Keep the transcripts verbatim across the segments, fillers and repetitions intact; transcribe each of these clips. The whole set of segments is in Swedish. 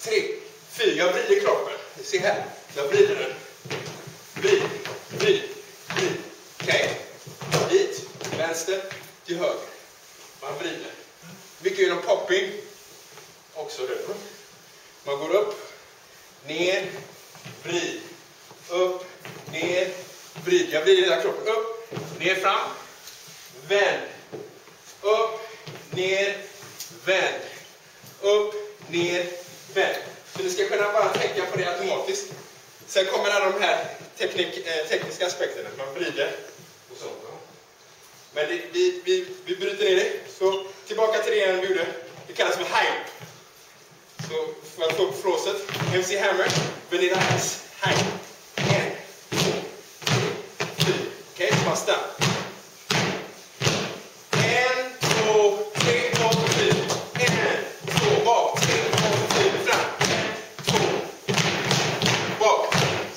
tre, fyra. Jag vrider kroppen. Se här. Jag vrider den. Vrid, vrid, vrid. Okej? Okay. Hit, till vänster, till höger. Man vrider. Mycket genom popping. Också det. Man går upp, ner, vrid. Upp, ner, vrid. Jag vrider hela kroppen. Upp, ner, fram. Vänd. Upp, ner, vänd. Upp, ner, vänd. Så ni ska kunna bara tänka på det automatiskt. Sen kommer alla de här teknik, eh, tekniska aspekterna. Man vrider och så. Men det, vi, vi, vi bryter ner det. Så tillbaka till det vi gjorde. Det kallas för hype. Så för att få upp flåset. M C Hammer, Vanilla Ice, hype. En, två, tre, fyra. Okej, så bara stanna. En, två, tre, och fyra. En, två, bak, tre, och fyra, fram. En, två, bak.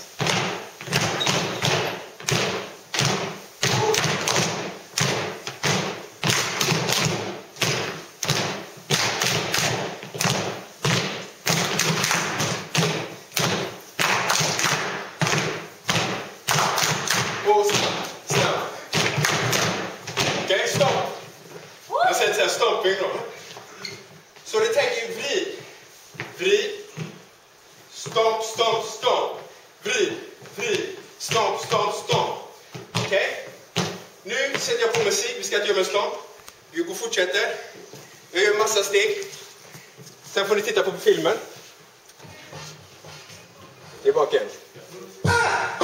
Och snabb, snabb. Okej, okay, stopp. Jag säger till stopping då. Så det tänker vrid. Vrid. Stomp, stomp, stomp. Vrid, vrid. Stomp, stomp, stomp. Okej. Okay. Nu sätter jag på musik. Vi ska inte göra en stomp. Vi går och fortsätter. Jag gör en massa steg. Sen får ni titta på filmen. Tillbaka igen.